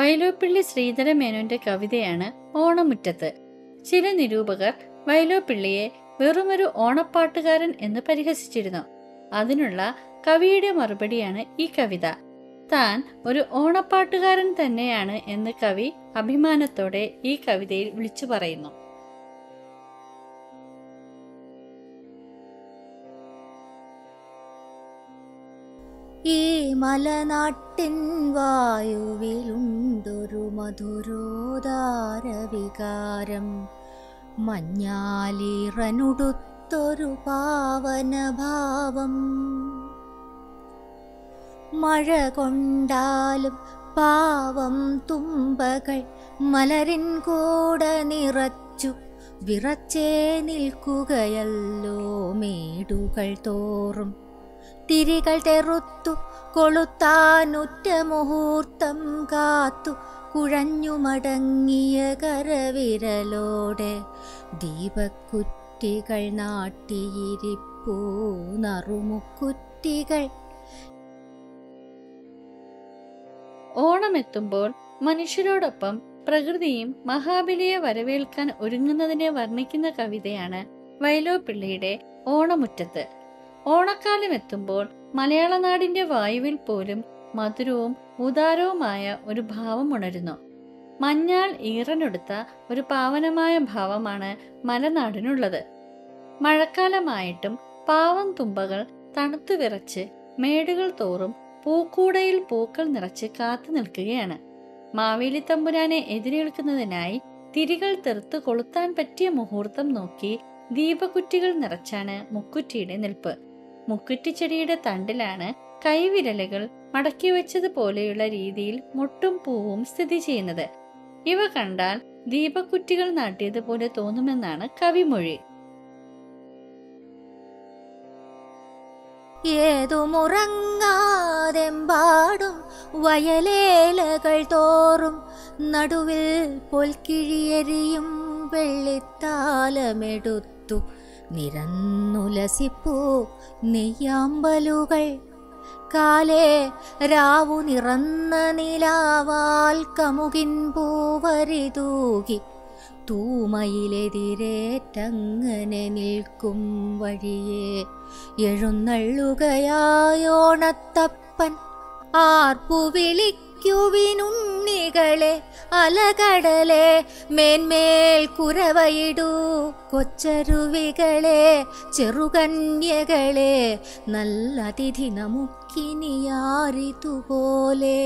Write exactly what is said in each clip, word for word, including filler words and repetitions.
വൈലോപ്പിള്ളി ശ്രീധരമേനോന്റെ കവിതയാണ് ഓണമുറ്റത്ത്. ചില നിരൂപകർ വൈലോപ്പിള്ളിയെ വെറുമൊരു ഓണപ്പാട്ടുകാരൻ എന്ന് പരിഹസിച്ചിരുന്നു. അതിനുള്ള കവിയുടെ മറുപടിയാണ് ഈ കവിത. താൻ ഒരു ഓണപ്പാട്ടുകാരൻ തന്നെയാണ് എന്ന് കവി അഭിമാനത്തോടെ ഈ കവിതയിൽ വിളിച്ചു പറയുന്നു. ഈ മലനാട്ടിൻ വായുവിലുണ്ടൊരു മധുരോദാര വികാരം, മഞ്ഞാലിറനുടുത്തൊരു പാവനഭാവം. മഴ കൊണ്ടാലും പാവം തുമ്പകൾ മലരിൻ കൂട നിറച്ചു വിറച്ചേ നിൽക്കുകയല്ലോ മേടുകൾ തോറും. തിരികൾ തെറുത്തു കൊളുത്താനുറ്റ മുഹൂർത്തം കാത്തു കുഴഞ്ഞു മടങ്ങിയ കരവിരലോടെ ദീപക്കുറ്റികൾ നാട്ടിയിരിപ്പൂ നറുമുക്കുറ്റികൾ. ഓണമെത്തുമ്പോൾ മനുഷ്യരോടൊപ്പം പ്രകൃതിയും മഹാബലിയെ വരവേൽക്കാൻ ഒരുങ്ങുന്നതിനെ വർണ്ണിക്കുന്ന കവിതയാണ് വൈലോപ്പിള്ളിയുടെ ഓണമുറ്റത്ത്. ഓണക്കാലം എത്തുമ്പോൾ മലയാള നാടിന്റെ വായുവിൽ പോലും മധുരവും ഉദാരവുമായ ഒരു ഭാവം ഉണരുന്നു. മഞ്ഞാൽ ഈറനെടുത്ത ഒരു പാവനമായ ഭാവമാണ് മലനാടിനുള്ളത്. മഴക്കാലമായിട്ടും പാവം തുമ്പകൾ തണുത്തു വിറച്ച് മേടുകൾ തോറും പൂക്കൂടയിൽ പൂക്കൾ നിറച്ച് കാത്തു നിൽക്കുകയാണ്. മാവേലി തമ്പുരാനെ എതിരേൽക്കുന്നതിനായി തിരികൾ തെറുത്ത് കൊളുത്താൻ പറ്റിയ മുഹൂർത്തം നോക്കി ദീപക്കുറ്റികൾ നിറച്ചാണ് മുക്കുറ്റിയുടെ നിൽപ്പ്. മുക്കുറ്റിച്ചെടിയുടെ തണ്ടിലാണ് കൈവിരലുകൾ മടക്കി വെച്ചതുപോലെയുള്ള രീതിയിൽ മുട്ടും പൂവും സ്ഥിതി ചെയ്യുന്നത്. ഇവ കണ്ടാൽ ദീപക്കുറ്റികൾ നാട്ടിയതുപോലെ തോന്നുമെന്നാണ് കവിമൊഴി. ഏതുമുറങ്ങാതെമ്പാടും വയലേലകൾ തോറും നടുവിൽ പൊൽക്കിഴിയെരിയും വെള്ളിത്താലമെടുത്തു നിരന്നുലസിപ്പൂ നെയ്യാമ്പലുകൾ. കാലേ രാവു നിറന്ന നിലാവാൽ കമുകിൻ പൂവരി തൂകി തൂമയിലെതിരേറ്റങ്ങനെ നിൽക്കും വഴിയെ എഴുന്നള്ളുകയായോണത്തപ്പൻ. ആർപ്പു വിളിക്കുവിനുണ്ണികളെ അലകടലെ മേന്മേൽ കുരവയിടൂ കൊച്ചരുവികളെ ചെറുകന്യകളെ നല്ല അതിഥി നമുക്കിനിയാരിതുപോലെ.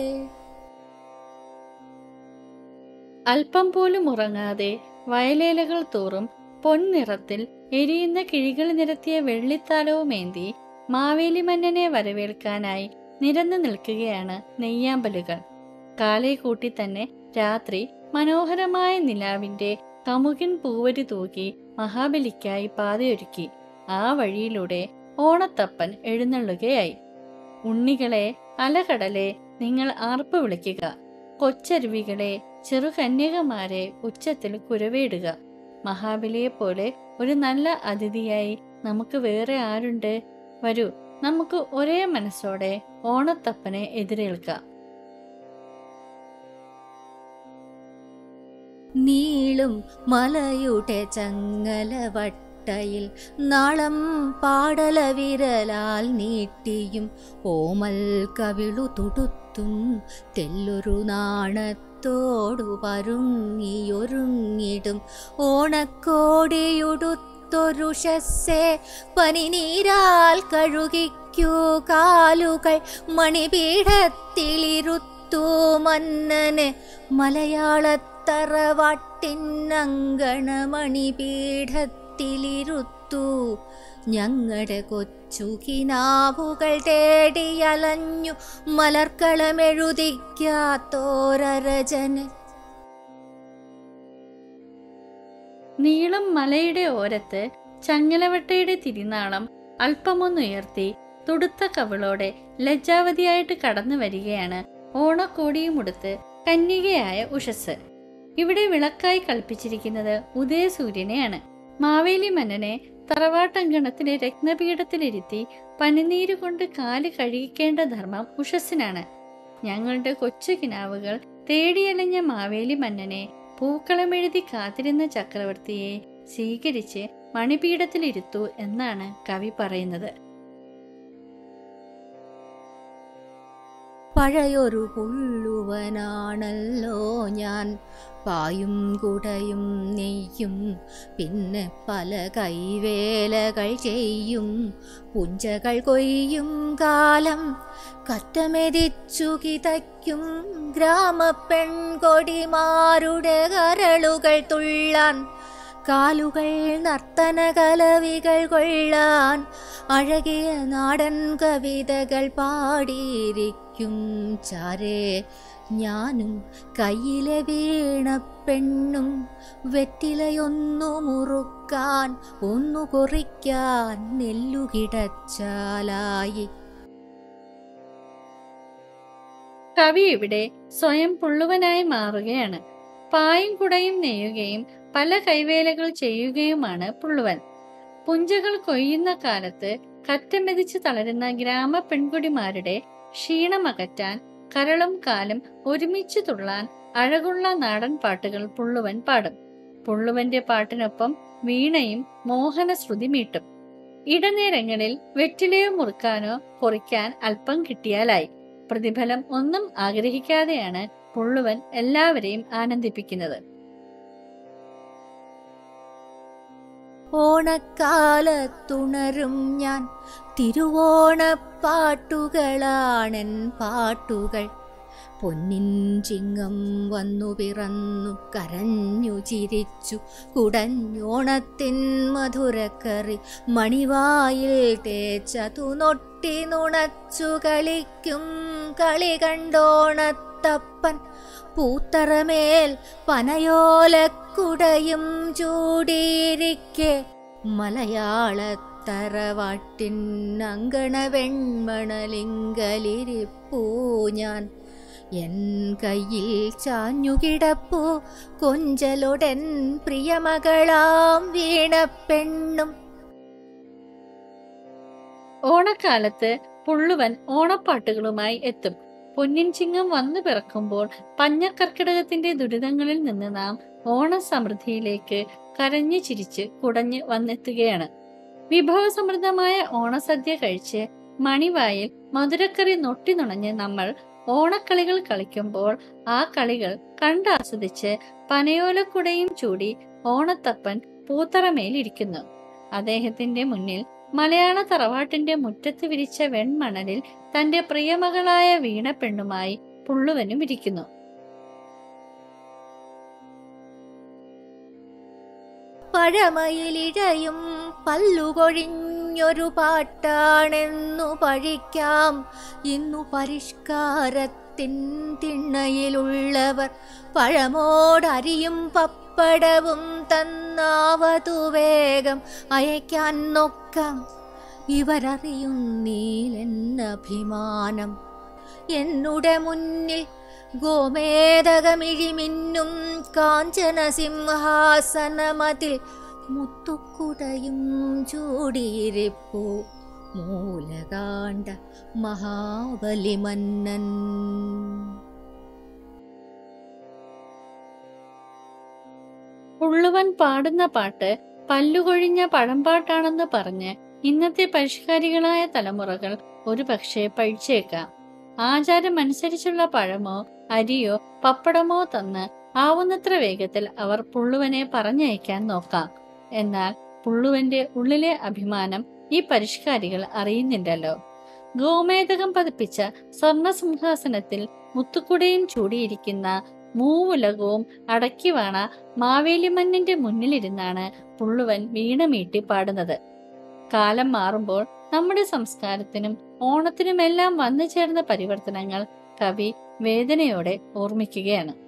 അല്പം പോലും ഉറങ്ങാതെ വയലേലകൾ തോറും പൊൻനിറത്തിൽ എരിയുന്ന കിഴികൾ നിരത്തിയ വെള്ളിത്താലവുമേന്തി മാവേലി മന്നനെ വരവേൽക്കാനായി നിരന്നു നിൽക്കുകയാണ് നെയ്യാമ്പലുകൾ. കാലേ കൂട്ടി തന്നെ രാത്രി മനോഹരമായ നിലാവിന്റെ കമുകിൻ പൂവരി തൂക്കി മഹാബലിക്കായി പാതയൊരുക്കി ആ വഴിയിലൂടെ ഓണത്തപ്പൻ എഴുന്നള്ളുകയായി. ഉണ്ണികളെ അലകടലെ നിങ്ങൾ ആർപ്പ് വിളിക്കുക, കൊച്ചരുവികളെ ചെറുകന്യകമാരെ ഉച്ചത്തിൽ കുരവേടുക. മഹാബലിയെ പോലെ ഒരു നല്ല അതിഥിയായി നമുക്ക് വേറെ ആരുണ്ട്? വരൂ, നമുക്ക് ഒരേ മനസ്സോടെ ഓണത്തപ്പനെ എതിരേൽക്കാം. നീളും മലയുടെ ചങ്ങലവട്ടയിൽ നാളം പാടല വിരലാൽ നീട്ടിയും ഓമൽ കവിളു തുടുത്തും തെല്ലൊരു നാണത്തോടു പരുങ്ങിയൊരുങ്ങിടും ഓണക്കോടിയുടുത്തൊരുഷസ്സേ പനിനീരാൽ കഴുകിക്കൂ കാലുകൾ മണിപീഠത്തിലിരുത്തു മന്നനെ മലയാളത്തറവാട്ടിനങ്കണമണിപീഠത്തിലിരുത്തു. ഞങ്ങളുടെ കൊച്ചുകിനാവുകൾ തേടിയലഞ്ഞു മലർക്കളമെഴുതിക്കാത്തോരരജന്. നീളം മലയുടെ ഓരത്ത് ചങ്ങലവട്ടയുടെ തിരിനാളം അല്പമൊന്നുയർത്തി തുടുത്ത കവിളോടെ ലജ്ജാവതിയായിട്ട് കടന്നു വരികയാണ് ഓണക്കോടിയുമുടുത്ത് കന്യകയായ ഉഷസ്. ഇവിടെ വിളക്കായി കൽപ്പിച്ചിരിക്കുന്നത് ഉദയസൂര്യനെയാണ്. മാവേലി മന്നനെ തറവാട്ടങ്കണത്തിലെ രത്നപീഠത്തിലിരുത്തി പനിനീര് കൊണ്ട് കാല് കഴുകിക്കേണ്ട ധർമ്മം ഉഷസ്സിനാണ്. ഞങ്ങളുടെ കൊച്ചു കിനാവുകൾ തേടിയലഞ്ഞ മാവേലി മന്നനെ പൂക്കളമെഴുതി കാത്തിരുന്ന ചക്രവർത്തിയെ സ്വീകരിച്ച് മണിപീഠത്തിലിരുത്തു എന്നാണ് കവി പറയുന്നത്. പഴയൊരു പുള്ളുവനാണല്ലോ ഞാൻ, പായും കുടയും നെയ്യും പിന്നെ പല കൈവേലകൾ ചെയ്യും, പുഞ്ചകൾ കൊയ്യും കാലം കറ്റമെതിച്ചു കിതയ്ക്കും ഗ്രാമപ്പെൺകൊടിമാരുടെ കരളുകൾ തുള്ളാൻ, കാലുകൾ നർത്തന കലവികൾ കൊള്ളാൻ, അഴകിയ നാടൻ കവിതകൾ പാടിയിരിക്കും ചാരേ ഞാനും കയ്യിലെ വീണ പെണ്ണും, വെറ്റിലയൊന്നു മുറുക്കാൻ ഒന്നു കൊറിക്കാൻ നെല്ലുകിടച്ചാലായി. കവി ഇവിടെ സ്വയം പുള്ളുവനായി മാറുകയാണ്. പായും കുടയും നെയ്യുകയും പല കൈവേലകൾ ചെയ്യുകയുമാണ് പുള്ളുവൻ. പുഞ്ചകൾ കൊയ്യുന്ന കാലത്ത് കറ്റമെതിച്ച് തളരുന്ന ഗ്രാമ പെൺകുടിമാരുടെ ക്ഷീണമകറ്റാൻ കരളും കാലും ഒരുമിച്ച് തുള്ളാൻ അഴകുള്ള നാടൻ പാട്ടുകൾ പുള്ളുവൻ പാടും. പുള്ളുവന്റെ പാട്ടിനൊപ്പം വീണയും മോഹന ശ്രുതി മീട്ടും. ഇടനേരങ്ങളിൽ വെറ്റിലയോ മുറുക്കാനോ കൊറിക്കാൻ അല്പം കിട്ടിയാലായി. പ്രതിഫലം ഒന്നും ആഗ്രഹിക്കാതെയാണ് പുള്ളുവൻ എല്ലാവരെയും ആനന്ദിപ്പിക്കുന്നത്. ഓണക്കാലത്തുണരും ഞാൻ, തിരുവോണപ്പാട്ടുകളാണെൻ പാട്ടുകൾ. പൊന്നിൻ ചിങ്ങം വന്നു പിറന്നു കരഞ്ഞു ചിരിച്ചു കുടഞ്ഞോണത്തിൻ മധുരക്കറി, മണിവായിൽ തേച്ചതു നൊട്ടി നുണച്ചു കളിക്കും കളി കണ്ടോണത്തപ്പൻ. പൂത്തറമേൽ പനയോലക്കുടയും ചൂടിയിരിക്കെ മലയാളത്തറവാട്ടിൻ അങ്കണ വെൺമണലിങ്കലിരിപ്പൂ ഞാൻ. എൻ കയ്യിൽ ചാഞ്ഞുകിടപ്പൂ കൊഞ്ചലൊടൻ പ്രിയമകളാം വീണ പെണ്ണും. ഓണക്കാലത്ത് പുള്ളുവൻ ഓണപ്പാട്ടുകളുമായി എത്തും. പൊന്നിൻ ചിങ്ങം വന്നു പിറക്കുമ്പോൾ പഞ്ഞക്കർക്കിടകത്തിന്റെ ദുരിതങ്ങളിൽ നിന്ന് നാം ഓണസമൃദ്ധിയിലേക്ക് കരഞ്ഞു ചിരിച്ച് കുടഞ്ഞ് വന്നെത്തുകയാണ്. വിഭവസമൃദ്ധമായ ഓണസദ്യ കഴിച്ച് മണിവായിൽ മധുരക്കറി നൊട്ടി നുണഞ്ഞ് നമ്മൾ ഓണക്കളികൾ കളിക്കുമ്പോൾ ആ കളികൾ കണ്ടാസ്വദിച്ച് പനയോലക്കുടയും ചൂടി ഓണത്തപ്പൻ പൂത്തറമേലിരിക്കുന്നു. അദ്ദേഹത്തിന്റെ മുന്നിൽ മലയാള തറവാട്ടിന്റെ മുറ്റത്ത് വിരിച്ച വെൺമണലിൽ തന്റെ പ്രിയമകളായ വീണ പെണ്ണുമായി പുള്ളുവനും ഇരിക്കുന്നു. പഴമയിലിഴയും പല്ലുകൊഴിഞ്ഞൊരു പാട്ടാണെന്നു പഴിക്കാം ഇന്നു പരിഷ്കാരത്തിൻ തിണ്ണയിലുള്ളവർ. പഴമോടരിയും പപ്പടവും തന്നാവതു വേഗം അയക്കാൻ നോക്കാം. ഇവരറിയുന്നീലെന്നഭിമാനം. എന്നുടെ മുന്നിൽ ഗോമേതകമിഴിമിന്നും കാഞ്ചന സിംഹാസനമതിൽ മുത്തുക്കുടയും ചൂടിയിരിപ്പൂ മൂലകാണ്ട മഹാബലി മന്നൻ. പുള്ളുവൻ പാടുന്ന പാട്ട് പല്ലുകൊഴിഞ്ഞ പഴംപാട്ടാണെന്ന് പറഞ്ഞ് ഇന്നത്തെ പരിഷ്കാരികളായ തലമുറകൾ ഒരു പക്ഷേ പഴിച്ചേക്കാം. ആചാരമനുസരിച്ചുള്ള പഴമോ അരിയോ പപ്പടമോ തന്ന് ആവുന്നത്ര വേഗത്തിൽ അവർ പുള്ളുവനെ പറഞ്ഞയക്കാൻ നോക്കാം. എന്നാൽ പുള്ളുവന്റെ ഉള്ളിലെ അഭിമാനം ഈ പരിഷ്കാരികൾ അറിയുന്നില്ലല്ലോ. ഗോമേതകം പതിപ്പിച്ച സ്വർണ സിംഹാസനത്തിൽ മുത്തുക്കുടയും ചൂടിയിരിക്കുന്ന മൂവുലകവും അടക്കി വാണ മാവേലിമന്നന്റെ മുന്നിലിരുന്നാണ് പുള്ളുവൻ വീണമീട്ടി പാടുന്നത്. കാലം മാറുമ്പോൾ നമ്മുടെ സംസ്കാരത്തിനും ഓണത്തിനുമെല്ലാം വന്നു ചേർന്ന പരിവർത്തനങ്ങൾ കവി വേദനയോടെ ഓർമ്മിക്കുകയാണ്.